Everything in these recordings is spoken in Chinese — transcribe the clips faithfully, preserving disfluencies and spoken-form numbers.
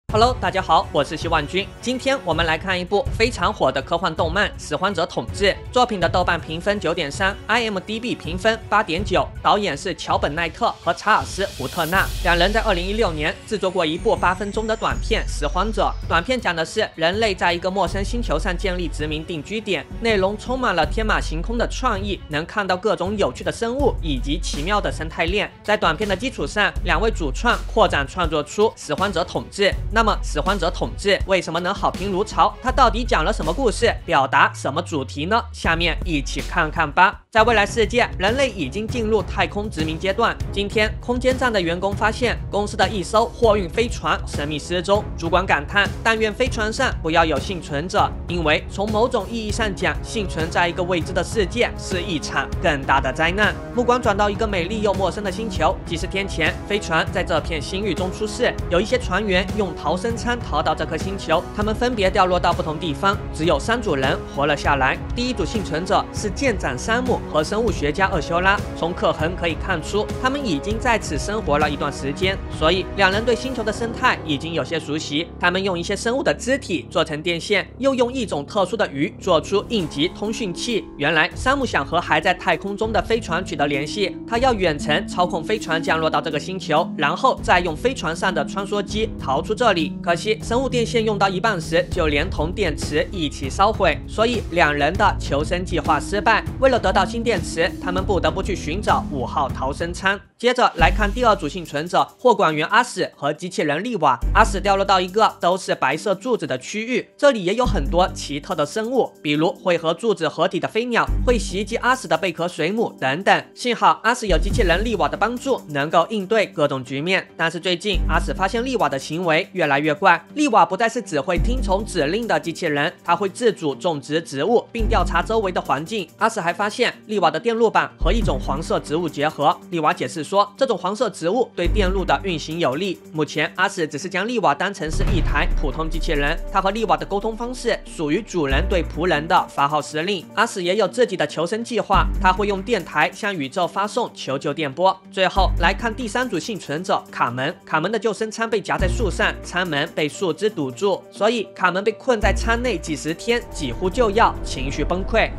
Hello， 大家好，我是希望君。今天我们来看一部非常火的科幻动漫《拾荒者统治》。作品的豆瓣评分 九点三 ，I M D B 评分 八点九， 导演是桥本奈特和查尔斯·胡特纳。两人在二零一六年制作过一部八分钟的短片《拾荒者》。短片讲的是人类在一个陌生星球上建立殖民定居点，内容充满了天马行空的创意，能看到各种有趣的生物以及奇妙的生态链。在短片的基础上，两位主创扩展创作出《拾荒者统治》。那么，拾荒者统治为什么能好评如潮？它到底讲了什么故事，表达什么主题呢？下面一起看看吧。在未来世界，人类已经进入太空殖民阶段。今天，空间站的员工发现公司的一艘货运飞船神秘失踪，主管感叹：但愿飞船上不要有幸存者，因为从某种意义上讲，幸存在一个未知的世界是一场更大的灾难。目光转到一个美丽又陌生的星球，几十天前，飞船在这片星域中出事，有一些船员用逃生舱逃到这颗星球，他们分别掉落到不同地方，只有三组人活了下来。第一组幸存者是舰长山姆和生物学家厄修拉，从刻痕可以看出，他们已经在此生活了一段时间，所以两人对星球的生态已经有些熟悉。他们用一些生物的肢体做成电线，又用一种特殊的鱼做出应急通讯器。原来山姆想和还在太空中的飞船取得联系，他要远程操控飞船降落到这个星球，然后再用飞船上的穿梭机逃出这里。可惜生物电线用到一半时，就连同电池一起烧毁，所以两人的求生计划失败。为了得到新电池，他们不得不去寻找五号逃生舱。接着来看第二组幸存者，货管员阿史和机器人利瓦。阿史掉落到一个都是白色柱子的区域，这里也有很多奇特的生物，比如会和柱子合体的飞鸟，会袭击阿史的贝壳水母等等。幸好阿史有机器人利瓦的帮助，能够应对各种局面。但是最近阿史发现利瓦的行为越来越怪，利瓦不再是只会听从指令的机器人，他会自主种植植物，并调查周围的环境。阿史还发现利瓦的电路板和一种黄色植物结合，利瓦解释说，这种黄色植物对电路的运行有利。目前阿史只是将利瓦当成是一台普通机器人，他和利瓦的沟通方式属于主人对仆人的发号施令。阿史也有自己的求生计划，他会用电台向宇宙发送求救电波。最后来看第三组幸存者卡门，卡门的救生舱被夹在树上，舱门被树枝堵住，所以卡门被困在舱内几十天，几乎就要情绪崩溃。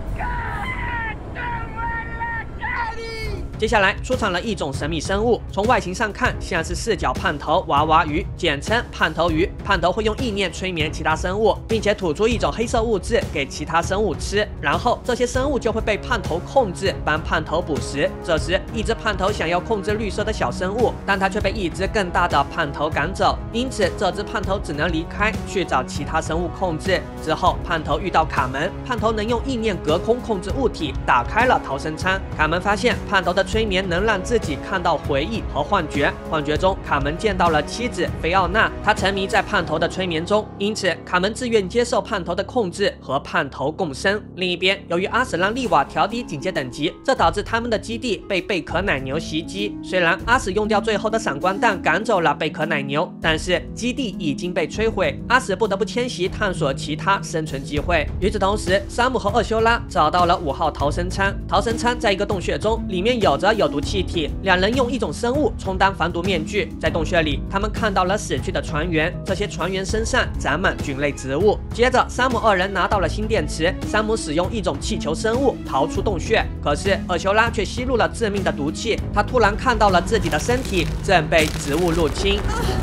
接下来出场了一种神秘生物，从外形上看像是四脚胖头娃娃鱼，简称胖头鱼。胖头会用意念催眠其他生物，并且吐出一种黑色物质给其他生物吃，然后这些生物就会被胖头控制，帮胖头捕食。这时一只胖头想要控制绿色的小生物，但它却被一只更大的胖头赶走，因此这只胖头只能离开去找其他生物控制。之后胖头遇到卡门，胖头能用意念隔空控制物体，打开了逃生舱。卡门发现胖头的催眠能让自己看到回忆和幻觉，幻觉中卡门见到了妻子菲奥娜，他沉迷在胖头的催眠中，因此卡门自愿接受胖头的控制，和胖头共生。另一边，由于阿史让利瓦调低警戒等级，这导致他们的基地被贝壳奶牛袭击。虽然阿史用掉最后的闪光弹赶走了贝壳奶牛，但是基地已经被摧毁，阿史不得不迁徙探索其他生存机会。与此同时，山姆和厄修拉找到了五号逃生舱，逃生舱在一个洞穴中，里面有着有毒气体，两人用一种生物充当防毒面具。在洞穴里，他们看到了死去的船员，这些船员身上长满菌类植物。接着，山姆二人拿到了新电池，山姆使用一种气球生物逃出洞穴，可是厄修拉却吸入了致命的毒气，他突然看到了自己的身体正被植物入侵。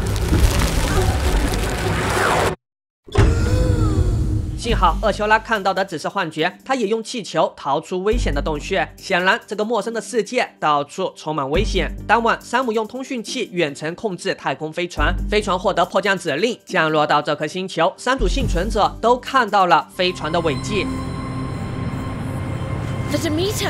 幸好厄修拉看到的只是幻觉，他也用气球逃出危险的洞穴。显然，这个陌生的世界到处充满危险。当晚，山姆用通讯器远程控制太空飞船，飞船获得迫降指令，降落到这颗星球。三组幸存者都看到了飞船的尾迹。 The Demeter。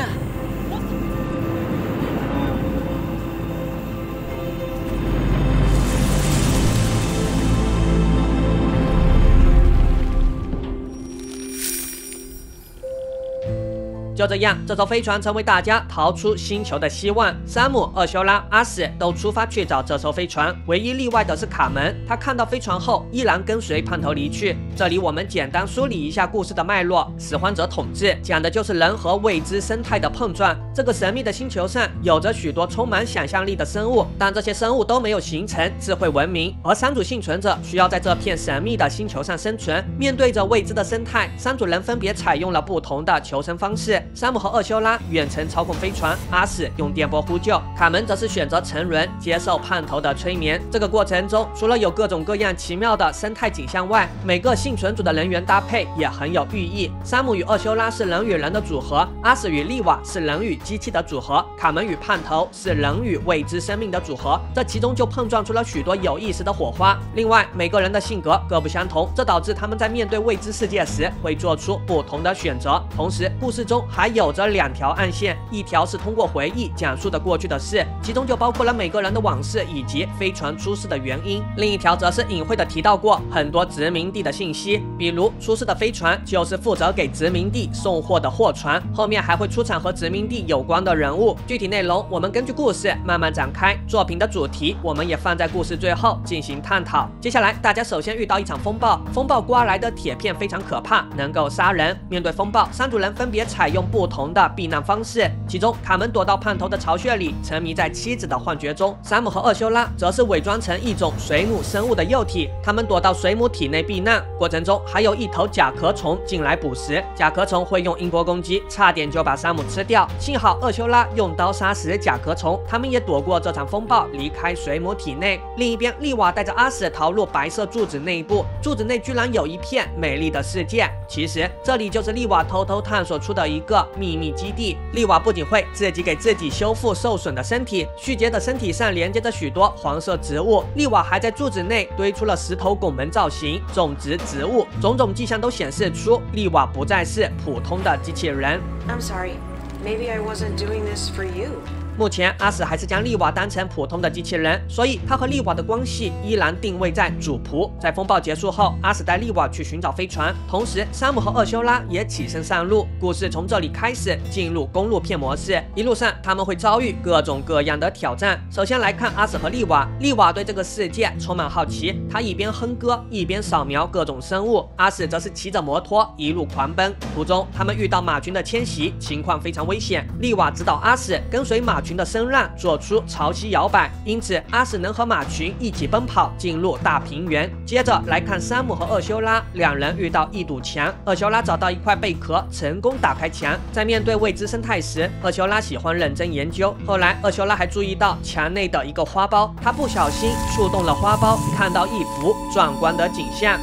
就这样，这艘飞船成为大家逃出星球的希望。山姆、厄修拉、阿史都出发去找这艘飞船，唯一例外的是卡门，他看到飞船后依然跟随叛徒离去。这里我们简单梳理一下故事的脉络。拾荒者统治讲的就是人和未知生态的碰撞。这个神秘的星球上有着许多充满想象力的生物，但这些生物都没有形成智慧文明，而山主幸存者需要在这片神秘的星球上生存。面对着未知的生态，山主人分别采用了不同的求生方式。山姆和厄修拉远程操控飞船，阿史用电波呼救，卡门则是选择沉沦，接受叛徒的催眠。这个过程中，除了有各种各样奇妙的生态景象外，每个幸存组的人员搭配也很有寓意。山姆与厄修拉是人与人的组合，阿史与利瓦是人与机器的组合，卡门与叛徒是人与未知生命的组合。这其中就碰撞出了许多有意思的火花。另外，每个人的性格各不相同，这导致他们在面对未知世界时会做出不同的选择。同时，故事中还有着两条暗线，一条是通过回忆讲述的过去的事，其中就包括了每个人的往事以及飞船出事的原因；另一条则是隐晦的提到过很多殖民地的信息，比如出事的飞船就是负责给殖民地送货的货船，后面还会出场和殖民地有关的人物。具体内容我们根据故事慢慢展开，作品的主题我们也放在故事最后进行探讨。接下来大家首先遇到一场风暴，风暴刮来的铁片非常可怕，能够杀人。面对风暴，山主人分别采用不同的避难方式，其中卡门躲到叛徒的巢穴里，沉迷在妻子的幻觉中；山姆和厄修拉则是伪装成一种水母生物的幼体，他们躲到水母体内避难。过程中还有一头甲壳虫进来捕食，甲壳虫会用音波攻击，差点就把山姆吃掉。幸好厄修拉用刀杀死甲壳虫，他们也躲过这场风暴，离开水母体内。另一边，利瓦带着阿史逃入白色柱子内部，柱子内居然有一片美丽的世界。其实这里就是利瓦偷偷探索出的一个秘密基地。利瓦不仅会自己给自己修复受损的身体，续结的身体上连接着许多黄色植物。利瓦还在柱子内堆出了石头拱门造型，种植植物，种种迹象都显示出利瓦不再是普通的机器人。 I'm sorry, maybe I wasn't doing this for you. 目前阿史还是将利瓦当成普通的机器人，所以他和利瓦的关系依然定位在主仆。在风暴结束后，阿史带利瓦去寻找飞船，同时山姆和厄修拉也起身上路。故事从这里开始进入公路片模式，一路上他们会遭遇各种各样的挑战。首先来看阿史和利瓦，利瓦对这个世界充满好奇，他一边哼歌一边扫描各种生物，阿史则是骑着摩托一路狂奔。途中他们遇到马群的迁徙，情况非常危险。利瓦指导阿史跟随马群的声浪做出潮汐摇摆，因此阿史能和马群一起奔跑进入大平原。接着来看山姆和厄修拉，两人遇到一堵墙，厄修拉找到一块贝壳，成功打开墙。在面对未知生态时，厄修拉喜欢认真研究。后来厄修拉还注意到墙内的一个花苞，他不小心触动了花苞，看到一幅壮观的景象。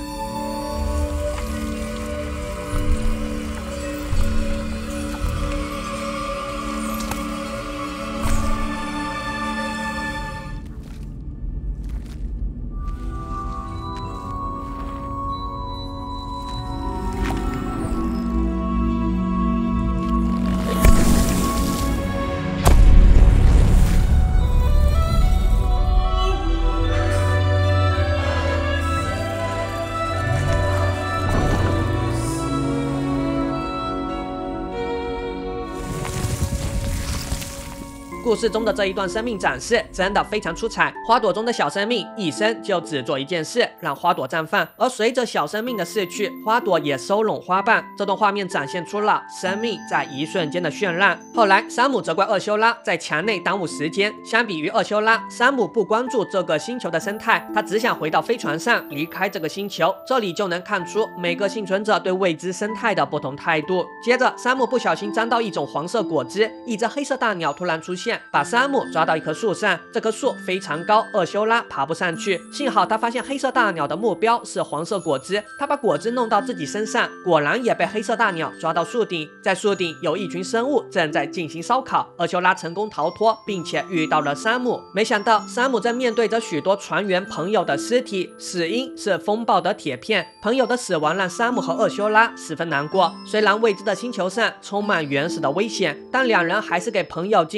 故事中的这一段生命展示真的非常出彩。花朵中的小生命一生就只做一件事，让花朵绽放，而随着小生命的逝去，花朵也收拢花瓣。这段画面展现出了生命在一瞬间的绚烂。后来山姆责怪厄修拉在墙内耽误时间，相比于厄修拉，山姆不关注这个星球的生态，他只想回到飞船上离开这个星球。这里就能看出每个幸存者对未知生态的不同态度。接着山姆不小心沾到一种黄色果汁，一只黑色大鸟突然出现，把山姆抓到一棵树上，这棵树非常高，厄修拉爬不上去。幸好他发现黑色大鸟的目标是黄色果汁，他把果汁弄到自己身上，果然也被黑色大鸟抓到树顶。在树顶有一群生物正在进行烧烤，厄修拉成功逃脱，并且遇到了山姆。没想到山姆正面对着许多船员朋友的尸体，死因是风暴的铁片。朋友的死亡让山姆和厄修拉十分难过。虽然未知的星球上充满原始的危险，但两人还是给朋友进行了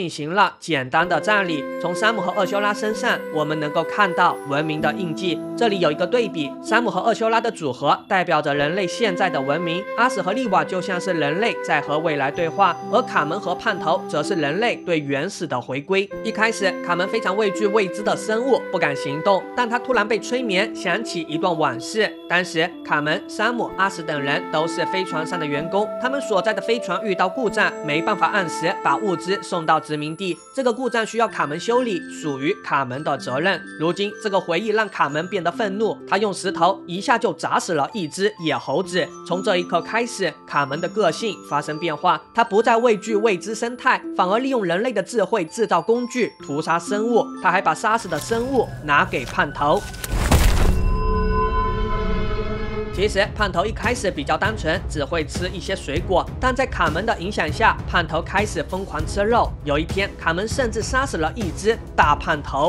画简单的站立，从山姆和厄修拉身上，我们能够看到文明的印记。这里有一个对比，山姆和厄修拉的组合代表着人类现在的文明，阿史和利瓦就像是人类在和未来对话，而卡门和盼头则是人类对原始的回归。一开始，卡门非常畏惧未知的生物，不敢行动，但他突然被催眠，想起一段往事。当时，卡门、山姆、阿史等人都是飞船上的员工，他们所在的飞船遇到故障，没办法按时把物资送到殖民地，这个故障需要卡门修理，属于卡门的责任。如今，这个回忆让卡门变得愤怒，他用石头一下就砸死了一只野猴子。从这一刻开始，卡门的个性发生变化，他不再畏惧未知生态，反而利用人类的智慧制造工具，屠杀生物。他还把杀死的生物拿给盼头。其实盼头一开始比较单纯，只会吃一些水果，但在卡门的影响下，盼头开始疯狂吃肉。有一天，卡门甚至杀死了一只大盼头。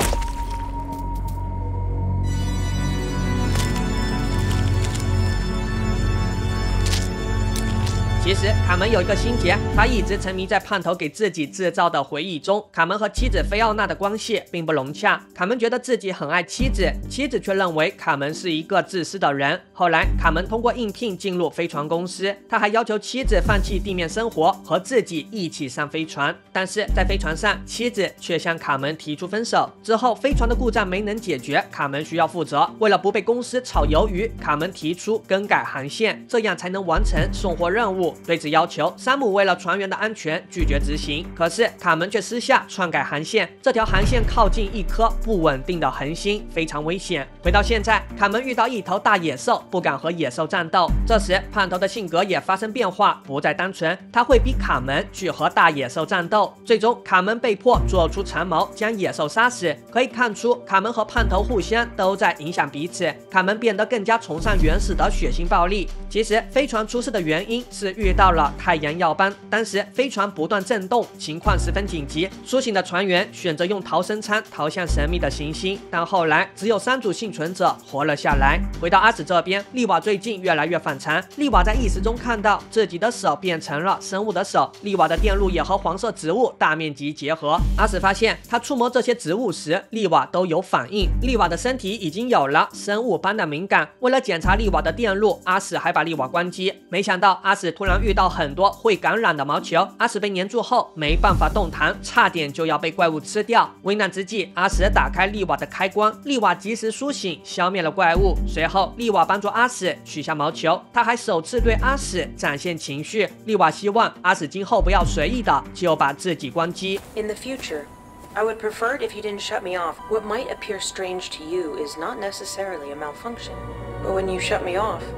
其实卡门有一个心结，他一直沉迷在盼头给自己制造的回忆中。卡门和妻子菲奥娜的关系并不融洽，卡门觉得自己很爱妻子，妻子却认为卡门是一个自私的人。后来卡门通过应聘进入飞船公司，他还要求妻子放弃地面生活，和自己一起上飞船。但是在飞船上，妻子却向卡门提出分手。之后飞船的故障没能解决，卡门需要负责。为了不被公司炒鱿鱼，卡门提出更改航线，这样才能完成送货任务。对此要求，山姆为了船员的安全拒绝执行，可是卡门却私下篡改航线。这条航线靠近一颗不稳定的恒星，非常危险。回到现在，卡门遇到一头大野兽，不敢和野兽战斗。这时盼头的性格也发生变化，不再单纯，他会逼卡门去和大野兽战斗。最终卡门被迫做出长矛，将野兽杀死。可以看出，卡门和盼头互相都在影响彼此。卡门变得更加崇尚原始的血腥暴力。其实飞船出事的原因是遇到了太阳耀斑，当时飞船不断震动，情况十分紧急。苏醒的船员选择用逃生舱逃向神秘的行星，但后来只有三组幸存者活了下来。回到阿史这边，利瓦最近越来越反常。利瓦在意识中看到自己的手变成了生物的手，利瓦的电路也和黄色植物大面积结合。阿史发现他触摸这些植物时，利瓦都有反应。利瓦的身体已经有了生物般的敏感。为了检查利瓦的电路，阿史还把利瓦关机。没想到阿史突然遇到很多会感染的毛球，阿史被粘住后没办法动弹，差点就要被怪物吃掉。危难之际，阿史打开利瓦的开关，利瓦及时苏醒，消灭了怪物。随后，利瓦帮助阿史取下毛球，他还首次对阿史展现情绪。利瓦希望阿史今后不要随意的就把自己关机。 In the future, I would prefer it if you didn't shut me off. What might appear strange to you is not necessarily a malfunction. But when you shut me off,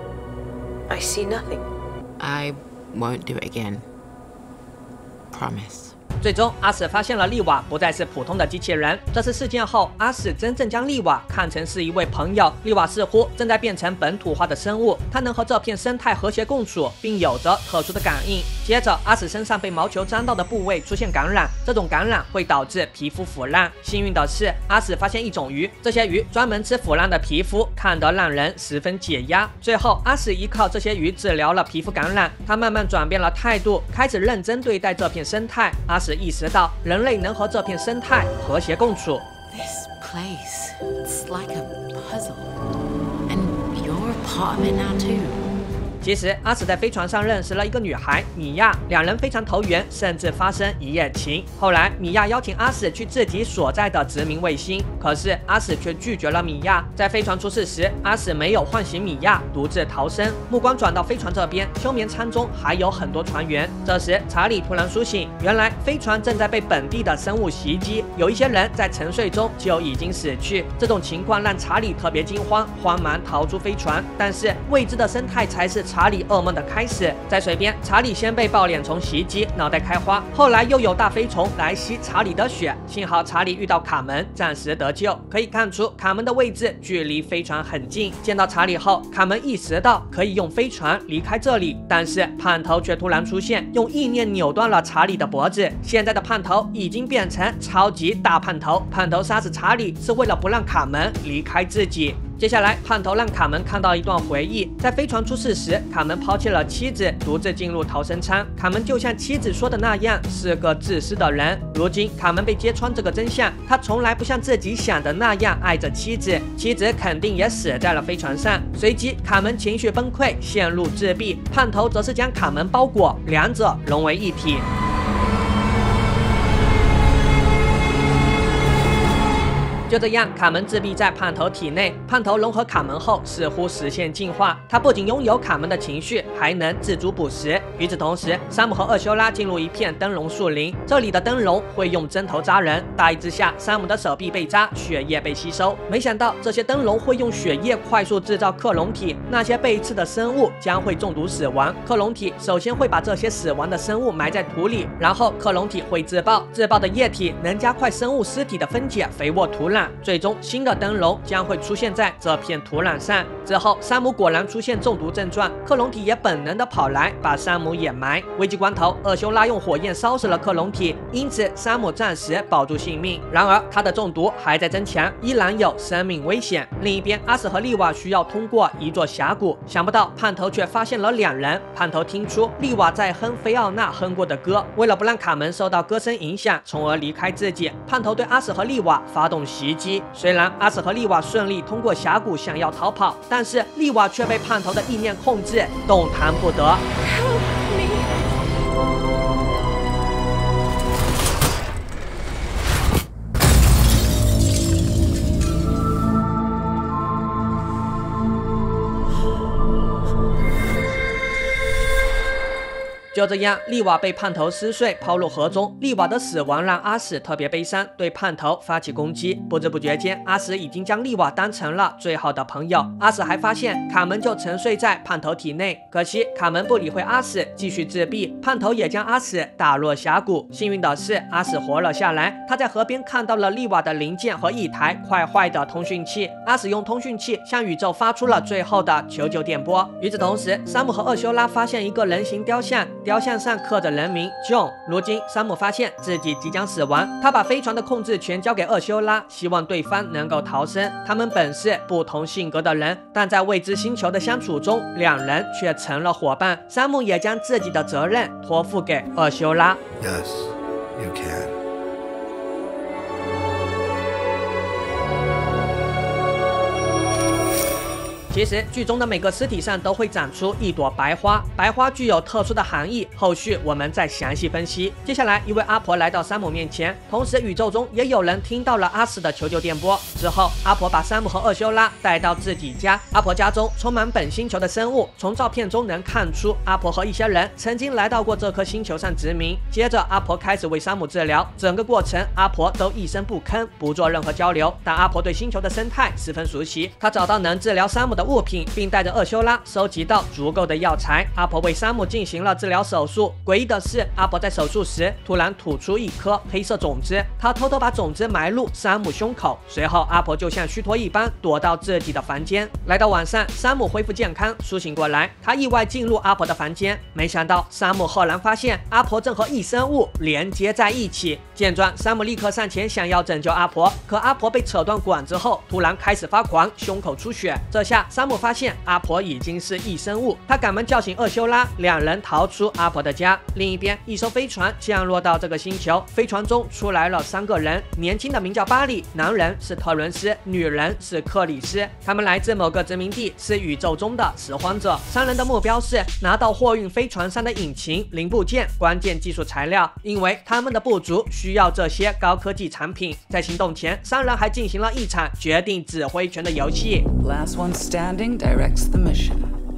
I see nothing. I won't do it again. Promise. 最终，阿史发现了利瓦不再是普通的机器人。这次事件后，阿史真正将利瓦看成是一位朋友。利瓦似乎正在变成本土化的生物，它能和这片生态和谐共处，并有着特殊的感应。接着，阿史身上被毛球沾到的部位出现感染，这种感染会导致皮肤腐烂。幸运的是，阿史发现一种鱼，这些鱼专门吃腐烂的皮肤，看得让人十分解压。最后，阿史依靠这些鱼治疗了皮肤感染，他慢慢转变了态度，开始认真对待这片生态。阿史意识到人类能和这片生态和谐共处。 This place, it's like a puzzle. And you're a part of it now too. 其实阿史在飞船上认识了一个女孩米娅，两人非常投缘，甚至发生一夜情。后来米娅邀请阿史去自己所在的殖民卫星，可是阿史却拒绝了米娅。在飞船出事时，阿史没有唤醒米娅，独自逃生。目光转到飞船这边，休眠舱中还有很多船员。这时查理突然苏醒，原来飞船正在被本地的生物袭击，有一些人在沉睡中就已经死去。这种情况让查理特别惊慌，慌忙逃出飞船。但是未知的生态才是查理噩梦的开始。在水边，查理先被抱脸虫袭击，脑袋开花，后来又有大飞虫来吸查理的血。幸好查理遇到卡门，暂时得救。可以看出卡门的位置距离飞船很近。见到查理后，卡门意识到可以用飞船离开这里，但是盼头却突然出现，用意念扭断了查理的脖子。现在的盼头已经变成超级大盼头。盼头杀死查理是为了不让卡门离开自己。 接下来，胖头让卡门看到一段回忆，在飞船出事时，卡门抛弃了妻子，独自进入逃生舱。卡门就像妻子说的那样，是个自私的人。如今，卡门被揭穿这个真相，他从来不像自己想的那样爱着妻子，妻子肯定也死在了飞船上。随即，卡门情绪崩溃，陷入自闭，胖头则是将卡门包裹，两者融为一体。就这样，卡门自闭在胖头体内。胖头融合卡门后，似乎实现进化。他不仅拥有卡门的情绪，还能自主捕食。与此同时，山姆和厄修拉进入一片灯笼树林，这里的灯笼会用针头扎人。大意之下，山姆的手臂被扎，血液被吸收。没想到这些灯笼会用血液快速制造克隆体，那些被刺的生物将会中毒死亡。克隆体首先会把这些死亡的生物埋在土里，然后克隆体会自爆，自爆的液体能加快生物尸体的分解，肥沃土壤。最终，新的灯笼将会出现在这片土壤上。之后，山姆果然出现中毒症状，克隆体也本能的跑来把山姆掩埋。危急关头，厄修拉用火焰烧死了克隆体，因此山姆暂时保住性命。然而，他的中毒还在增强，依然有生命危险。另一边，阿史和利瓦需要通过一座峡谷，想不到胖头却发现了两人。胖头听出利瓦在哼菲奥娜哼过的歌，为了不让卡门受到歌声影响，从而离开自己，胖头对阿史和利瓦发动袭击。虽然阿史和利瓦顺利通过峡谷，想要逃跑，但是利瓦却被胖头的意念控制，动弹不得。就这样，利瓦被胖头撕碎，抛入河中。利瓦的死亡让阿史特别悲伤，对胖头发起攻击。不知不觉间，阿史已经将利瓦当成了最好的朋友。阿史还发现卡门就沉睡在胖头体内，可惜卡门不理会阿史，继续自闭。胖头也将阿史打入峡谷。幸运的是，阿史活了下来。他在河边看到了利瓦的零件和一台快坏的通讯器。阿史用通讯器向宇宙发出了最后的求救电波。与此同时，山姆和厄修拉发现一个人形雕像。雕像上刻着人名 John。如今，山姆发现自己即将死亡，他把飞船的控制权交给厄修拉，希望对方能够逃生。他们本是不同性格的人，但在未知星球的相处中，两人却成了伙伴。山姆也将自己的责任托付给厄修拉。 Yes, you can. 其实，剧中的每个尸体上都会长出一朵白花，白花具有特殊的含义，后续我们再详细分析。接下来，一位阿婆来到山姆面前，同时宇宙中也有人听到了阿史的求救电波。之后，阿婆把山姆和厄修拉带到自己家。阿婆家中充满本星球的生物，从照片中能看出阿婆和一些人曾经来到过这颗星球上殖民。接着，阿婆开始为山姆治疗，整个过程阿婆都一声不吭，不做任何交流。但阿婆对星球的生态十分熟悉，她找到能治疗山姆的物品，并带着厄修拉收集到足够的药材。阿婆为山姆进行了治疗手术。诡异的是，阿婆在手术时突然吐出一颗黑色种子，她偷偷把种子埋入山姆胸口。随后，阿婆就像虚脱一般躲到自己的房间。来到晚上，山姆恢复健康，苏醒过来，他意外进入阿婆的房间，没想到山姆赫然发现阿婆正和异生物连接在一起。见状，山姆立刻上前想要拯救阿婆，可阿婆被扯断管之后，突然开始发狂，胸口出血。这下山姆发现阿婆已经是异生物，他赶忙叫醒厄修拉，两人逃出阿婆的家。另一边，一艘飞船降落到这个星球，飞船中出来了三个人，年轻的名叫巴里，男人是特伦斯，女人是克里斯。他们来自某个殖民地，是宇宙中的拾荒者。三人的目标是拿到货运飞船上的引擎、零部件、关键技术材料，因为他们的部族需要这些高科技产品。在行动前，三人还进行了一场决定指挥权的游戏。 Last one standing directs the mission.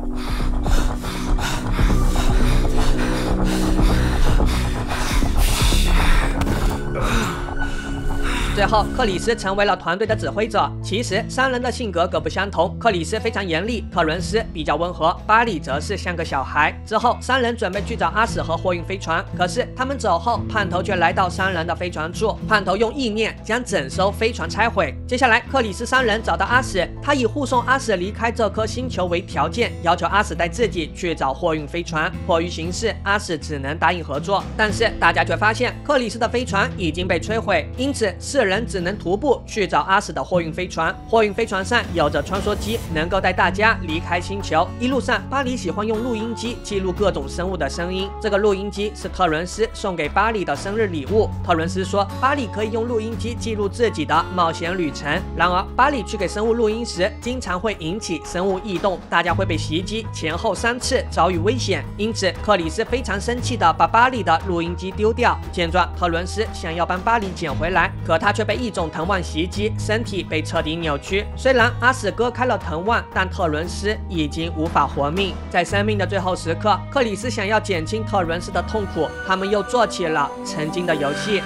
最后，克里斯成为了团队的指挥者。其实三人的性格各不相同，克里斯非常严厉，特伦斯比较温和，巴里则是像个小孩。之后，三人准备去找阿史和货运飞船，可是他们走后，胖头却来到三人的飞船处。胖头用意念将整艘飞船拆毁。接下来，克里斯三人找到阿史，他以护送阿史离开这颗星球为条件，要求阿史带自己去找货运飞船。迫于形势，阿史只能答应合作。但是大家却发现克里斯的飞船已经被摧毁，因此四四人只能徒步去找阿史的货运飞船。货运飞船上有着穿梭机，能够带大家离开星球。一路上，巴里喜欢用录音机记录各种生物的声音。这个录音机是特伦斯送给巴里的生日礼物。特伦斯说，巴里可以用录音机记录自己的冒险旅程。然而，巴里去给生物录音时，经常会引起生物异动，大家会被袭击，前后三次遭遇危险。因此，克里斯非常生气的把巴里的录音机丢掉。见状，特伦斯想要帮巴里捡回来，可他却被一种藤蔓袭击，身体被彻底扭曲。虽然阿史割开了藤蔓，但特伦斯已经无法活命。在生命的最后时刻，克里斯想要减轻特伦斯的痛苦，他们又做起了曾经的游戏。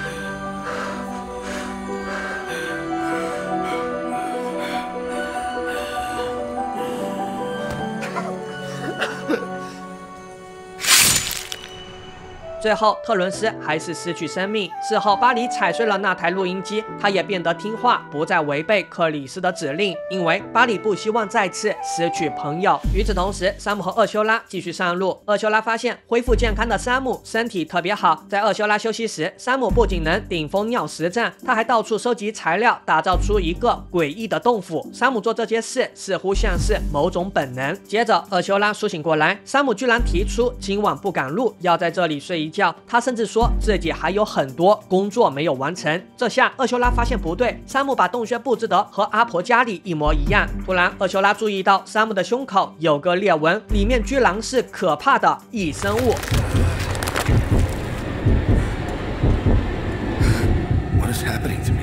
最后，特伦斯还是失去生命。事后，巴里踩碎了那台录音机，他也变得听话，不再违背克里斯的指令，因为巴里不希望再次失去朋友。与此同时，山姆和厄修拉继续上路。厄修拉发现恢复健康的山姆身体特别好。在厄修拉休息时，山姆不仅能顶风尿实战，他还到处收集材料，打造出一个诡异的洞府。山姆做这些事似乎像是某种本能。接着，厄修拉苏醒过来，山姆居然提出今晚不赶路，要在这里睡一觉。他甚至说自己还有很多工作没有完成。这下厄修拉发现不对，山姆把洞穴布置得和阿婆家里一模一样。突然，厄修拉注意到山姆的胸口有个裂纹，里面居然是可怕的异生物。 What is happening to me?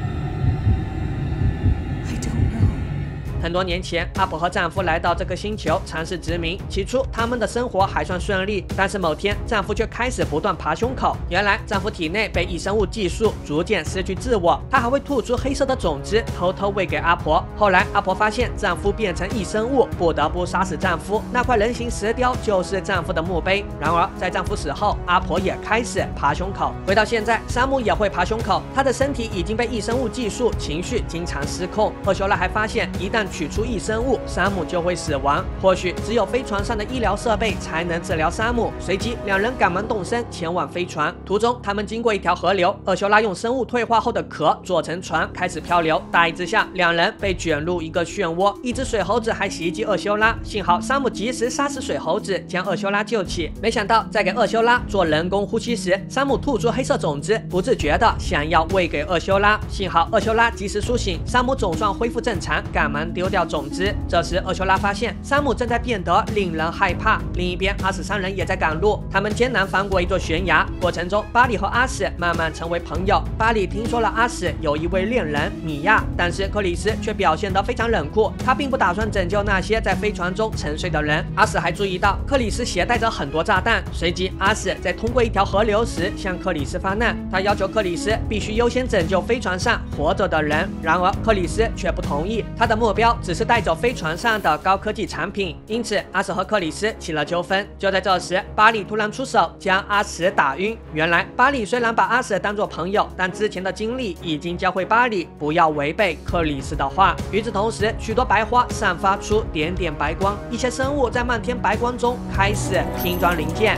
很多年前，阿婆和丈夫来到这个星球尝试殖民。起初，他们的生活还算顺利，但是某天，丈夫却开始不断爬胸口。原来，丈夫体内被异生物寄宿，逐渐失去自我。他还会吐出黑色的种子，偷偷喂给阿婆。后来，阿婆发现丈夫变成异生物，不得不杀死丈夫。那块人形石雕就是丈夫的墓碑。然而，在丈夫死后，阿婆也开始爬胸口。回到现在，山姆也会爬胸口，他的身体已经被异生物寄宿，情绪经常失控。厄修拉还发现，一旦取出异生物，山姆就会死亡。或许只有飞船上的医疗设备才能治疗山姆。随即，两人赶忙动身前往飞船。途中，他们经过一条河流，厄修拉用生物退化后的壳做成船，开始漂流。大雨之下，两人被卷入一个漩涡。一只水猴子还袭击厄修拉，幸好山姆及时杀死水猴子，将厄修拉救起。没想到，在给厄修拉做人工呼吸时，山姆吐出黑色种子，不自觉的想要喂给厄修拉。幸好厄修拉及时苏醒，山姆总算恢复正常，赶忙丢掉种子。这时，厄修拉发现山姆正在变得令人害怕。另一边，阿史三人也在赶路，他们艰难翻过一座悬崖。过程中，巴里和阿史慢慢成为朋友。巴里听说了阿史有一位恋人米娅，但是克里斯却表现得非常冷酷，他并不打算拯救那些在飞船中沉睡的人。阿史还注意到克里斯携带着很多炸弹。随即，阿史在通过一条河流时向克里斯发难，他要求克里斯必须优先拯救飞船上活着的人。然而，克里斯却不同意，他的目标只是带走飞船上的高科技产品。因此，阿史和克里斯起了纠纷。就在这时，巴里突然出手将阿史打晕。原来，巴里虽然把阿史当作朋友，但之前的经历已经教会巴里不要违背克里斯的话。与此同时，许多白花散发出点点白光，一些生物在漫天白光中开始拼装零件。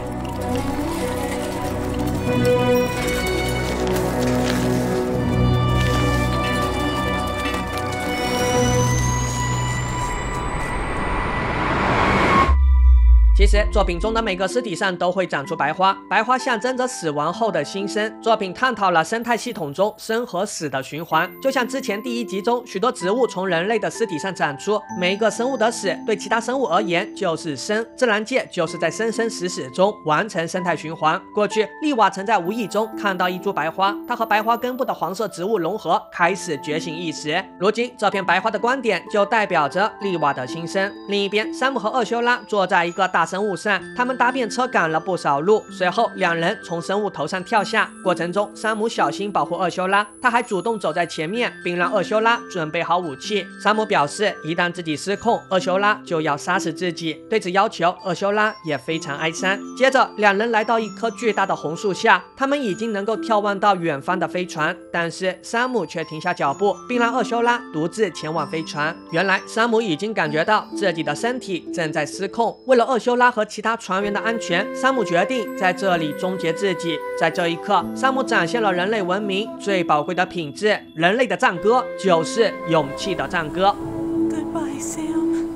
其实，作品中的每个尸体上都会长出白花，白花象征着死亡后的新生。作品探讨了生态系统中生和死的循环，就像之前第一集中，许多植物从人类的尸体上长出，每一个生物的死对其他生物而言就是生。自然界就是在生生死死中完成生态循环。过去，利瓦曾在无意中看到一株白花，它和白花根部的黄色植物融合，开始觉醒意识。如今，这片白花的观点就代表着利瓦的新生。另一边，山姆和厄修拉坐在一个大生物上，他们搭便车赶了不少路。随后，两人从生物头上跳下，过程中，山姆小心保护厄修拉，他还主动走在前面，并让厄修拉准备好武器。山姆表示，一旦自己失控，厄修拉就要杀死自己。对此要求，厄修拉也非常哀伤。接着，两人来到一棵巨大的红树下，他们已经能够眺望到远方的飞船，但是山姆却停下脚步，并让厄修拉独自前往飞船。原来，山姆已经感觉到自己的身体正在失控，为了厄修修拉和其他船员的安全，山姆决定在这里终结自己。在这一刻，山姆展现了人类文明最宝贵的品质，人类的战歌就是勇气的战歌。 Goodbye, Sam.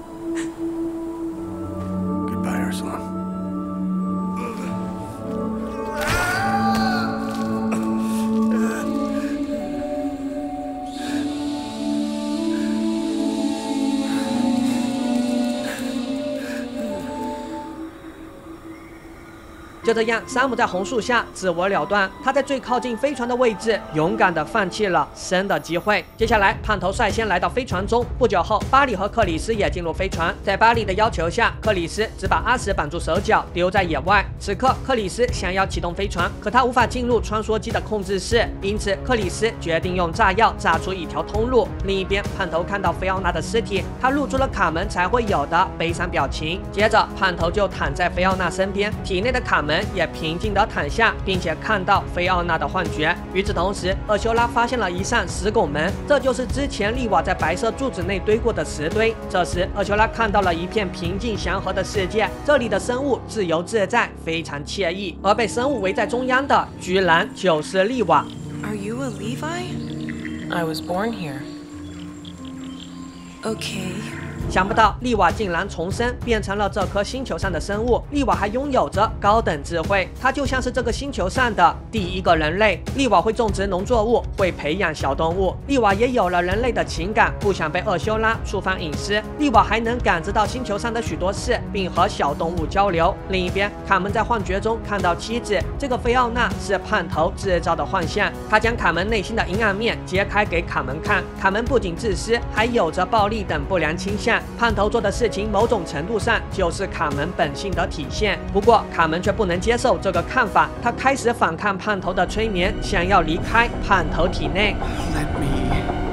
Goodbye, Ursula. 就这样，山姆在红树下自我了断。他在最靠近飞船的位置，勇敢地放弃了生的机会。接下来，胖头率先来到飞船中。不久后，巴里和克里斯也进入飞船。在巴里的要求下，克里斯只把阿史绑住手脚，丢在野外。此刻，克里斯想要启动飞船，可他无法进入穿梭机的控制室，因此克里斯决定用炸药炸出一条通路。另一边，胖头看到菲奥娜的尸体，他露出了卡门才会有的悲伤表情。接着，胖头就躺在菲奥娜身边，体内的卡门 也平静地躺下，并且看到菲奥娜的幻觉。与此同时，厄修拉发现了一扇石拱门，这就是之前利瓦在白色柱子内堆过的石堆。这时，厄修拉看到了一片平静祥和的世界，这里的生物自由自在，非常惬意。而被生物围在中央的，居然就是利瓦。 Are you a Levi? I was born here. Okay. 想不到利瓦竟然重生，变成了这颗星球上的生物。利瓦还拥有着高等智慧，他就像是这个星球上的第一个人类。利瓦会种植农作物，会培养小动物。利瓦也有了人类的情感，不想被厄修拉触犯隐私。利瓦还能感知到星球上的许多事，并和小动物交流。另一边，卡门在幻觉中看到妻子，这个菲奥娜是胖头制造的幻象。他将卡门内心的阴暗面揭开给卡门看。卡门不仅自私，还有着暴力等不良倾向。 胖头做的事情，某种程度上就是卡门本性的体现。不过，卡门却不能接受这个看法，他开始反抗胖头的催眠，想要离开胖头体内。 Let me.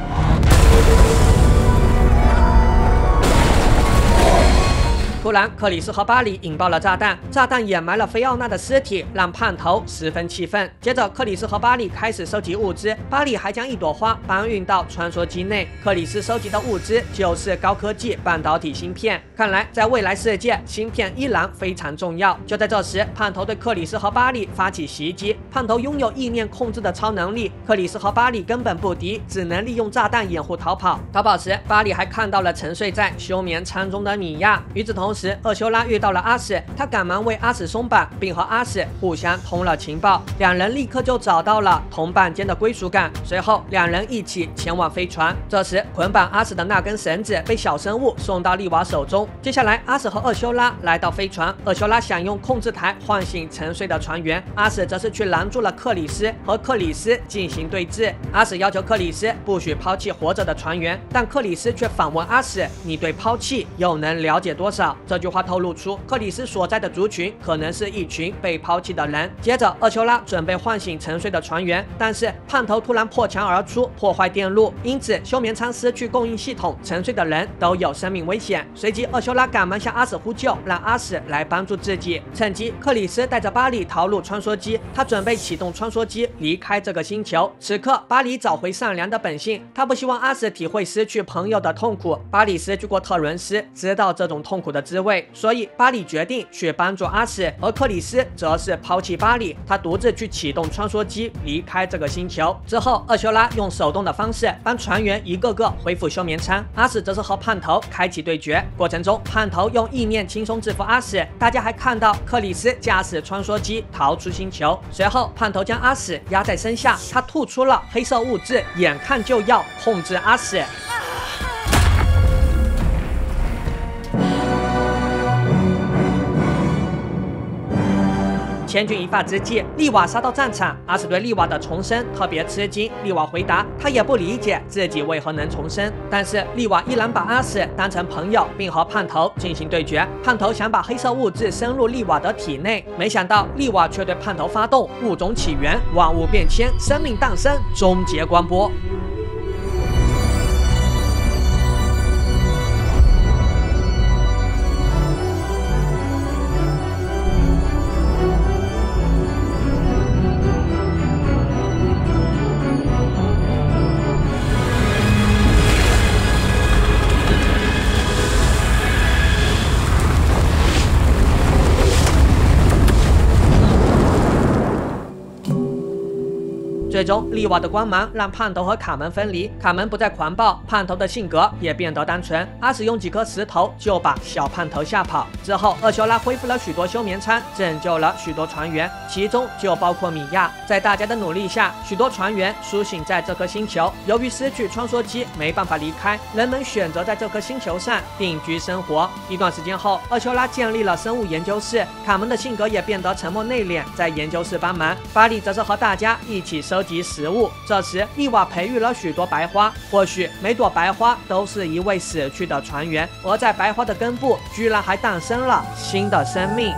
突然，克里斯和巴里引爆了炸弹，炸弹掩埋了菲奥娜的尸体，让胖头十分气愤。接着，克里斯和巴里开始收集物资，巴里还将一朵花搬运到穿梭机内。克里斯收集的物资就是高科技半导体芯片。看来，在未来世界，芯片依然非常重要。就在这时，胖头对克里斯和巴里发起袭击。胖头拥有意念控制的超能力，克里斯和巴里根本不敌，只能利用炸弹掩护逃跑。逃跑时，巴里还看到了沉睡在休眠舱中的米娅。与此同时， 时，厄修拉遇到了阿史，他赶忙为阿史松绑，并和阿史互相通了情报。两人立刻就找到了同伴间的归属感。随后，两人一起前往飞船。这时，捆绑阿史的那根绳子被小生物送到利瓦手中。接下来，阿史和厄修拉来到飞船。厄修拉想用控制台唤醒沉睡的船员，阿史则是去拦住了克里斯，和克里斯进行对峙。阿史要求克里斯不许抛弃活着的船员，但克里斯却反问阿史：“你对抛弃又能了解多少？” 这句话透露出克里斯所在的族群可能是一群被抛弃的人。接着，厄修拉准备唤醒沉睡的船员，但是胖头突然破墙而出，破坏电路，因此休眠舱失去供应系统，沉睡的人都有生命危险。随即，厄修拉赶忙向阿史呼救，让阿史来帮助自己。趁机，克里斯带着巴里逃入穿梭机，他准备启动穿梭机离开这个星球。此刻，巴里找回善良的本性，他不希望阿史体会失去朋友的痛苦。巴里失去过特伦斯，知道这种痛苦的滋味。 所以，巴里决定去帮助阿史，而克里斯则是抛弃巴里，他独自去启动穿梭机离开这个星球。之后，厄修拉用手动的方式帮船员一个个恢复休眠舱，阿史则是和胖头开启对决。过程中，胖头用意念轻松制服阿史，大家还看到克里斯驾驶穿梭机逃出星球。随后，胖头将阿史压在身下，他吐出了黑色物质，眼看就要控制阿史。 千钧一发之际，利瓦杀到战场。阿史对利瓦的重生特别吃惊。利瓦回答，他也不理解自己为何能重生。但是利瓦依然把阿史当成朋友，并和胖头进行对决。胖头想把黑色物质深入利瓦的体内，没想到利瓦却对胖头发动物种起源、万物变迁、生命诞生、终结光波。 最终，丽瓦的光芒让胖头和卡门分离，卡门不再狂暴，胖头的性格也变得单纯。阿史用几颗石头就把小胖头吓跑。之后，厄修拉恢复了许多休眠舱，拯救了许多船员，其中就包括米娅。在大家的努力下，许多船员苏醒在这颗星球。由于失去穿梭机，没办法离开，人们选择在这颗星球上定居生活。一段时间后，厄修拉建立了生物研究室，卡门的性格也变得沉默内敛，在研究室帮忙。巴里则是和大家一起收集食物。这时，丽瓦培育了许多白花，或许每朵白花都是一位死去的船员，而在白花的根部，居然还诞生了新的生命。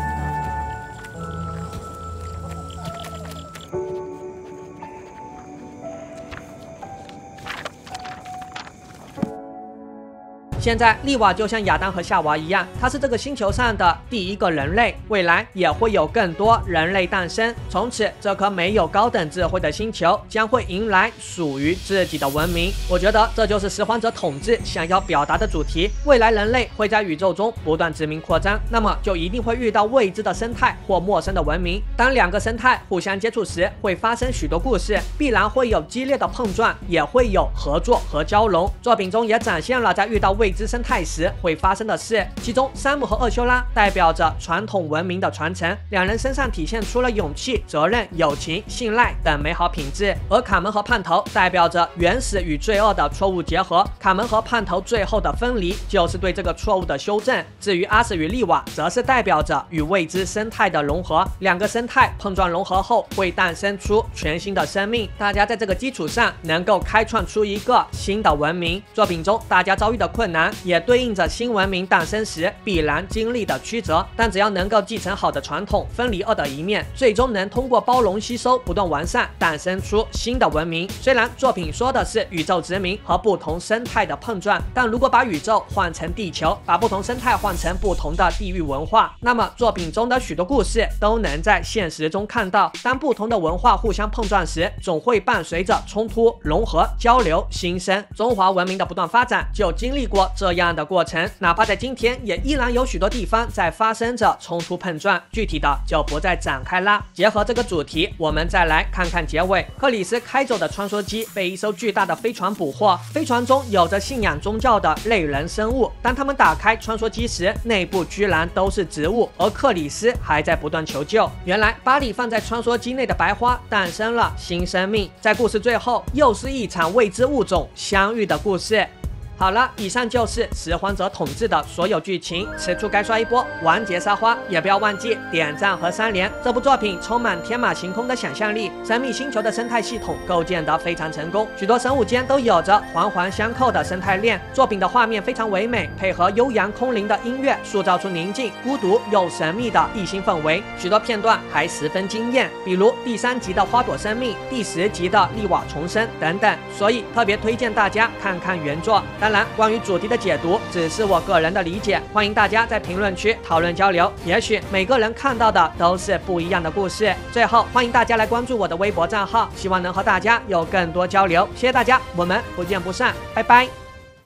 现在，丽瓦就像亚当和夏娃一样，她是这个星球上的第一个人类，未来也会有更多人类诞生。从此，这颗没有高等智慧的星球将会迎来属于自己的文明。我觉得这就是拾荒者统治想要表达的主题。未来人类会在宇宙中不断殖民扩张，那么就一定会遇到未知的生态或陌生的文明。当两个生态互相接触时，会发生许多故事，必然会有激烈的碰撞，也会有合作和交融。作品中也展现了在遇到未知生态时会发生的事，其中山姆和厄修拉代表着传统文明的传承，两人身上体现出了勇气、责任、友情、信赖等美好品质；而卡门和胖头代表着原始与罪恶的错误结合，卡门和胖头最后的分离就是对这个错误的修正。至于阿史与丽瓦，则是代表着与未知生态的融合，两个生态碰撞融合后会诞生出全新的生命，大家在这个基础上能够开创出一个新的文明。作品中大家遭遇的困难也对应着新文明诞生时必然经历的曲折，但只要能够继承好的传统，分离恶的一面，最终能通过包容吸收不断完善，诞生出新的文明。虽然作品说的是宇宙殖民和不同生态的碰撞，但如果把宇宙换成地球，把不同生态换成不同的地域文化，那么作品中的许多故事都能在现实中看到。当不同的文化互相碰撞时，总会伴随着冲突、融合、交流、新生。中华文明的不断发展就经历过这样的过程，哪怕在今天，也依然有许多地方在发生着冲突碰撞，具体的就不再展开啦。结合这个主题，我们再来看看结尾。克里斯开走的穿梭机被一艘巨大的飞船捕获，飞船中有着信仰宗教的类人生物，当他们打开穿梭机时，内部居然都是植物，而克里斯还在不断求救。原来巴里放在穿梭机内的白花诞生了新生命，在故事最后，又是一场未知物种相遇的故事。好了，以上就是拾荒者统治的所有剧情，此处该刷一波完结撒花，也不要忘记点赞和三连。这部作品充满天马行空的想象力，神秘星球的生态系统构建得非常成功，许多生物间都有着环环相扣的生态链。作品的画面非常唯美，配合悠扬空灵的音乐，塑造出宁静、孤独又神秘的异星氛围。许多片段还十分惊艳，比如第三集的花朵生命，第十集的丽瓦重生等等，所以特别推荐大家看看原作。当然，关于主题的解读只是我个人的理解，欢迎大家在评论区讨论交流。也许每个人看到的都是不一样的故事。最后，欢迎大家来关注我的微博账号，希望能和大家有更多交流。谢谢大家，我们不见不散，拜拜。